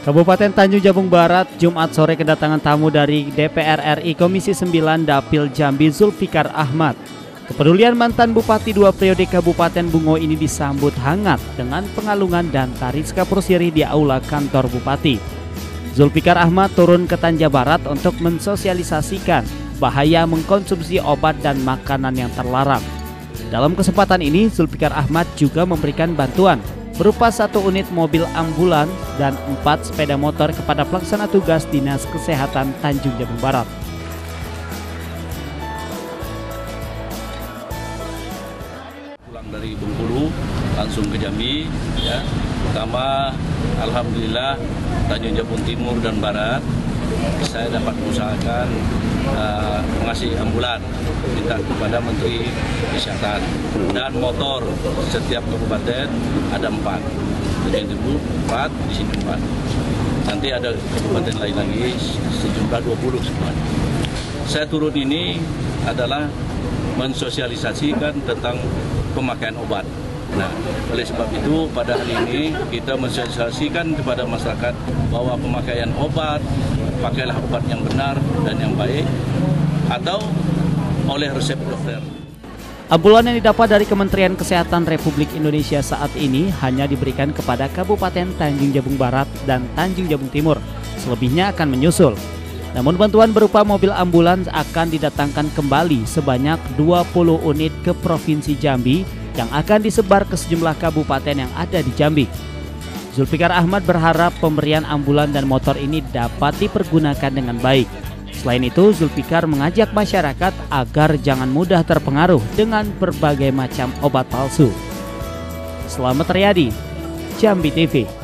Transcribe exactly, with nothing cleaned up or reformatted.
Kabupaten Tanjung Jabung Barat Jumat sore kedatangan tamu dari D P R R I Komisi sembilan Dapil Jambi Zulfikar Ahmad. Kepedulian mantan Bupati dua periode Kabupaten Bungo ini disambut hangat dengan pengalungan dan tariska prosiri di aula kantor Bupati. Zulfikar Ahmad turun ke Tanja Barat untuk mensosialisasikan bahaya mengkonsumsi obat dan makanan yang terlarang. Dalam kesempatan ini, Zulfikar Ahmad juga memberikan bantuan berupa satu unit mobil ambulan dan empat sepeda motor kepada pelaksana tugas Dinas Kesehatan Tanjung Jabung Barat. Pulang dari Bengkulu langsung ke Jambi, ya. Pertama, alhamdulillah Tanjung Jabung Timur dan Barat saya dapat mengusahakan uh, mengasih ambulan minta kepada Menteri Kesehatan dan motor setiap kabupaten ada empat, jadi itu empat di sini empat. Nanti ada kabupaten lain lagi sejumlah dua puluh semua. Saya turun ini adalah mensosialisasikan tentang pemakaian obat. Nah, oleh sebab itu pada hari ini kita mensosialisasikan kepada masyarakat bahwa pemakaian obat, pakailah obat yang benar dan yang baik atau oleh resep dokter. Ambulan yang didapat dari Kementerian Kesehatan Republik Indonesia saat ini hanya diberikan kepada Kabupaten Tanjung Jabung Barat dan Tanjung Jabung Timur. Selebihnya akan menyusul. Namun bantuan berupa mobil ambulans akan didatangkan kembali sebanyak dua puluh unit ke Provinsi Jambi yang akan disebar ke sejumlah kabupaten yang ada di Jambi. Zulfikar Ahmad berharap pemberian ambulan dan motor ini dapat dipergunakan dengan baik. Selain itu, Zulfikar mengajak masyarakat agar jangan mudah terpengaruh dengan berbagai macam obat palsu. Selamat Riyadi, Jambi T V.